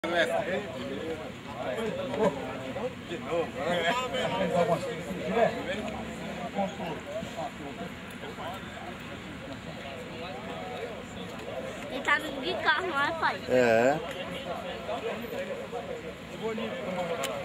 De novo, Ele tá vindo de carro, não é, pai? É.